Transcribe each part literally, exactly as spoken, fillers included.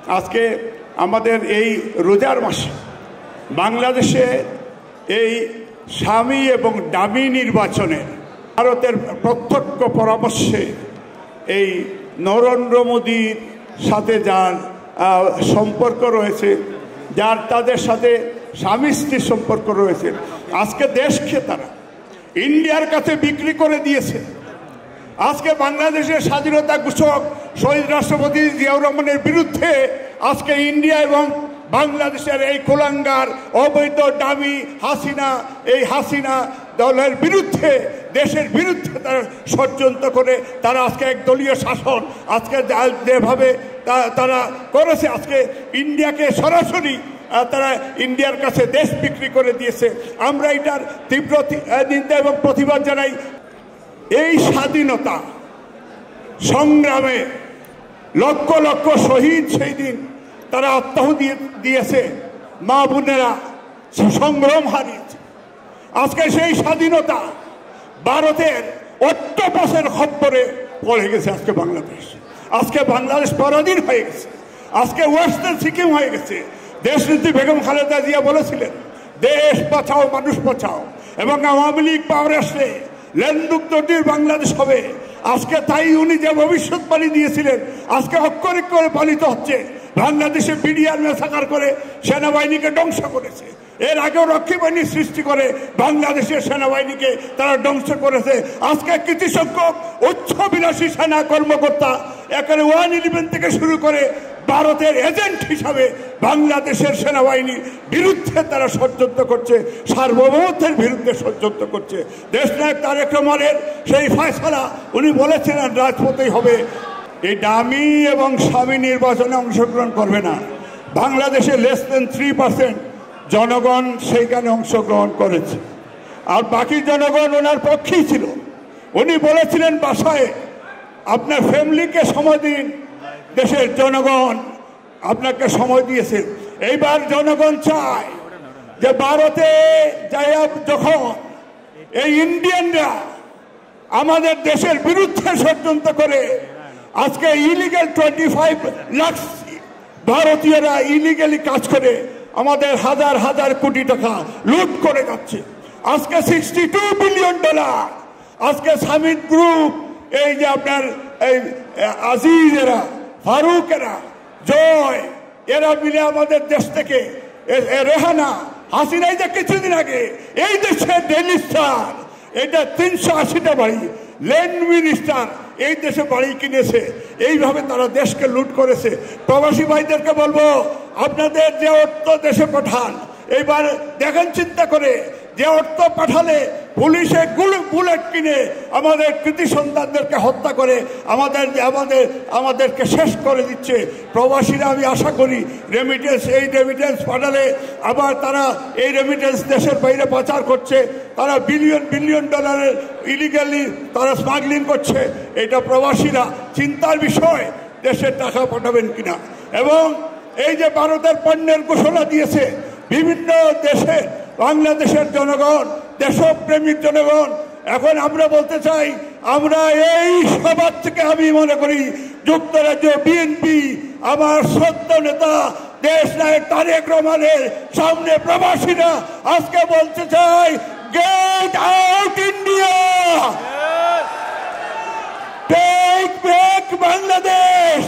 আজকে আমাদের এই রোজার মাসে বাংলাদেশে এই স্বামী এবং ডামি নির্বাচনে ভারতের প্রত্যক্ষ পরামর্শে এই নরেন্দ্র মোদীর সাথে যার সম্পর্ক রয়েছে, যার তাদের সাথে স্বামী স্ত্রীর সম্পর্ক রয়েছে, আজকে দেশকে তারা ইন্ডিয়ার কাছে বিক্রি করে দিয়েছে। আজকে বাংলাদেশের স্বাধীনতা ঘোষক শহীদ রাষ্ট্রপতি জিয়াউর রহমানের বিরুদ্ধে আজকে ইন্ডিয়া এবং বাংলাদেশের এই কুলাঙ্গার অবৈধ ডামি হাসিনা, এই হাসিনা দলের বিরুদ্ধে, দেশের বিরুদ্ধে তারা ষড়যন্ত্র করে তারা আজকে একদলীয় শাসন আজকে যেভাবে তারা করেছে, আজকে ইন্ডিয়াকে সরাসরি তারা ইন্ডিয়ার কাছে দেশ বিক্রি করে দিয়েছে। আমরা এটার তীব্র নিন্দা এবং প্রতিবাদ জানাই। এই স্বাধীনতা সংগ্রামে লক্ষ লক্ষ শহীদ সেই দিন তারা আত্মাহুতি দিয়েছে, মা বোনেরা সংগ্রাম হারিয়েছে। আজকে সেই স্বাধীনতা ভারতের অট্টপাসের খপ্পরে পড়ে গেছে। আজকে বাংলাদেশ আজকে বাংলাদেশ পরাধীন হয়ে গেছে। আজকে ওয়েস্টার্ন সিকিম হয়ে গেছে। দেশনেত্রী বেগম খালেদা জিয়া বলেছিলেন দেশ বাঁচাও মানুষ বাঁচাও, এবং আওয়ামী লীগ পাওয়ারে আসলে লেনদুক্তটির বাংলাদেশ হবে। আজকে তাই উনি যে ভবিষ্যৎবাণী দিয়েছিলেন আজকে অক্ষরিক করে পালিত হচ্ছে। বাংলাদেশে বিডিআর মেসাকার করে সেনাবাহিনীকে ধ্বংস করেছে। এর আগেও রক্ষী বাহিনীর সৃষ্টি করে বাংলাদেশের সেনাবাহিনীকে তারা ধ্বংস করেছে। আজকে কিছু সংখ্যক উচ্চবিলাসী সেনা কর্মকর্তা একেবারে ওয়ান ইলেভেন থেকে শুরু করে ভারতের এজেন্ট হিসাবে বাংলাদেশের সেনাবাহিনীর বিরুদ্ধে তারা ষড়যন্ত্র করছে, সার্বভৌমত্বের বিরুদ্ধে ষড়যন্ত্র করছে। দেশনায়ক তারেক রহমানের সেই ফয়সালা উনি বলেছিলেন রাজপথেই হবে। এই ডামি এবং স্বামী নির্বাচনে অংশগ্রহণ করবে না। বাংলাদেশে লেস দেন থ্রি পার্সেন্ট জনগণ সেইখানে অংশগ্রহণ করেছে, আর বাকি জনগণ ওনার পক্ষেই ছিল। উনি বলেছিলেন বাসায় আপনার ফ্যামিলিকে সময় দিন। দেশের জনগণ আপনাকে সময় দিয়েছে। এইবার জনগণ চায় যে ভারতে যাই যখন এই ইন্ডিয়ানরা আমাদের দেশের বিরুদ্ধে ষড়যন্ত্র করে আজকে ইলিগাল টোয়েন্টি ফাইভ লাখ ভারতীয়রা ইলিগালি কাজ করে আমাদের হাজার হাজার কোটি টাকা লুট করে যাচ্ছে। আজকে সিক্সটি টু বিলিয়ন ডলার আজকে সামিট গ্রুপ, এই যে আপনার এই আজিজেরা, ফারুকেরা, জয়, এরা মিলে আমাদের দেশ থেকে রেহানা হাসিনাই যে কিছুদিন আগে এই দেশের ডেলি স্টার এটা তিনশো আশিটা বাড়ি, ল্যান্ড মিনিস্টার এই দেশে বাড়ি কিনেছে। এইভাবে তারা দেশকে লুট করেছে। প্রবাসী ভাইদেরকে বলবো আপনাদের যে অর্থ দেশে পাঠান, এইবার দেখেন চিন্তা করে যে অর্থ পাঠালে পুলিশে বুলেট কিনে আমাদের কৃতি সন্তানদেরকে হত্যা করে আমাদের আমাদের আমাদেরকে শেষ করে দিচ্ছে। প্রবাসীরা আমি আশা করি রেমিটেন্স, এই রেমিটেন্স পাঠালে আবার তারা এই রেমিটেন্স দেশের বাইরে পাচার করছে, তারা বিলিয়ন বিলিয়ন ডলারের ইলিগালি তারা স্মাগলিং করছে। এটা প্রবাসীরা চিন্তার বিষয়, দেশের টাকা পাঠাবেন কিনা। এবং এই যে ভারতের পণ্যের ঘোষণা দিয়েছে বিভিন্ন দেশে, বাংলাদেশের জনগণ, দেশপ্রেমিক জনগণ, এখন আমরা বলতে চাই আমরা এই সবার থেকে আমি মনে করি যুক্তরাজ্য বিএনপি আমার সত্য নেতা দেশ নায়ক তারেক রহমানের সামনে প্রবাসীরা আজকে বলতে চাই get out India, take back Bangladesh.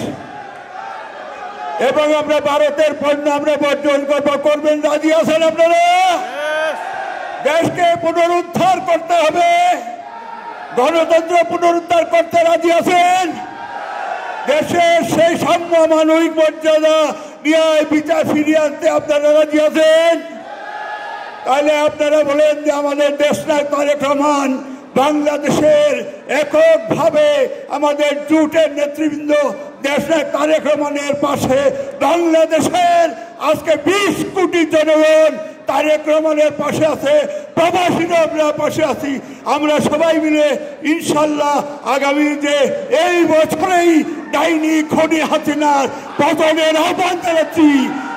এবং আমরা ভারতের পণ্য আমরা বর্জন করবো। করবেন? রাজি আছেন আপনারা? দেশকে পুনরুদ্ধার করতে হবে, গণতন্ত্র পুনরুদ্ধার করতে রাজি আছেন? দেশের সেই সাম্য মানবিক মর্যাদা ন্যায় বিচার ফিরিয়ে আনতে আপনারা রাজি আছেন? তাহলে আপনারা বলেন যে আমাদের দেশ নায়ক তারেক রহমান বাংলাদেশের এককভাবে আমাদের জোটের নেতৃবৃন্দ দেশ নায়ক তারেক রহমানের পাশে, বাংলাদেশের আজকে বিশ কোটি জনগণ তারেক রহমানের পাশে আছে, প্রবাসীরা আমরা পাশে আছি। আমরা সবাই মিলে ইনশাল্লাহ আগামী যে এই বছরেই ডাইনি খনি হাসিনার পতনের আহ্বান জানাচ্ছি।